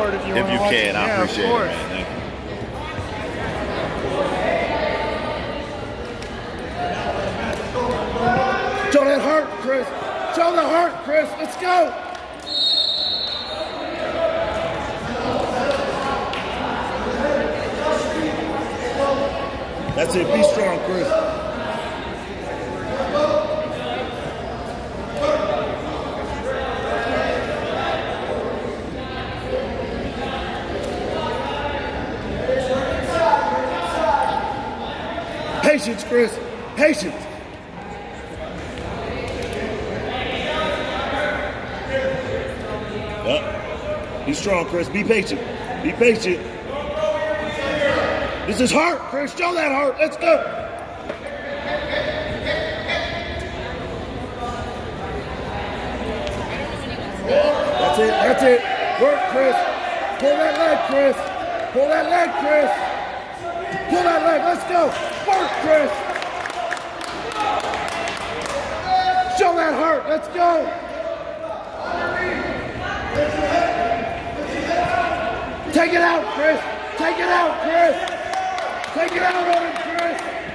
card if you want to watch it. If you can, I appreciate it, man. Thank you. Show that heart, Chris. Show the heart, Chris. Let's go. That's it. Be strong, Chris. Patience, Chris. Patience. Be strong, Chris. Be patient. Be patient. This is heart, Chris. Show that heart. Let's go. That's it. That's it. Work, Chris. Pull that leg, Chris. Pull that leg, Chris. Pull that leg. Let's go. Work, Chris. Show that heart. Let's go. Take it out, Chris. Take it out, Chris. Take it out on him, Chris.